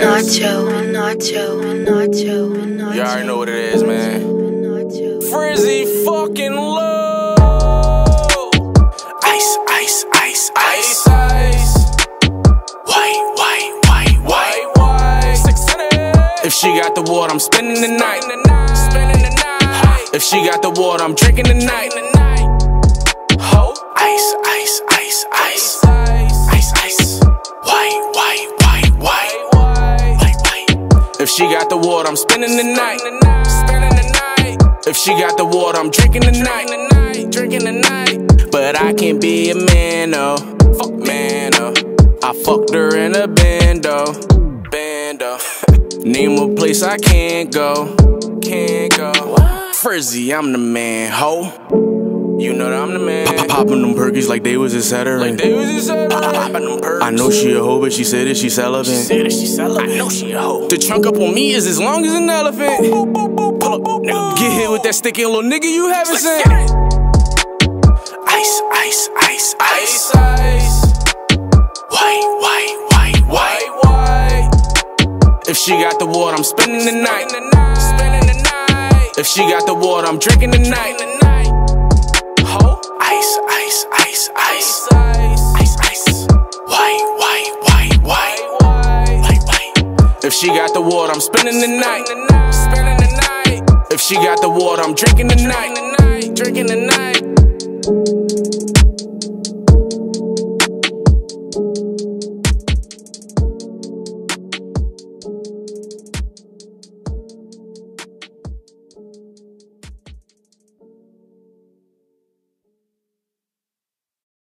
You already know what it is, man. Frizzy fucking low. Ice, ice, ice, ice, ice. White, white, white, white, white. If she got the water, I'm spending the night. If she got the water, I'm drinking the night. Ice, ice, ice, ice, ice, ice. White, white, white, white, white, white. If she got the water, I'm spending the night. If she got the water, I'm drinking the night. But I can't be a man, no. Fuck man, no. I fucked her in a bando. Name a place I can't go. Frizzy, I'm the man, ho. You know that I'm the man. Poppin' them perkies like they was a setter. Poppin' them perks. I know she a hoe, but she said that she celibate. I know she a hoe. The trunk up on me is as long as an elephant. Get hit with that sticky little nigga you haven't seen. Ice, ice, ice, ice, ice. White, white, white, white, white. If she got the water, I'm spending the night. If she got the water, I'm drinking the night. Ice, ice, ice, ice, ice, ice. White, white, white, white, white, white. If she got the water, I'm spending the night. If she got the water, I'm drinking the night.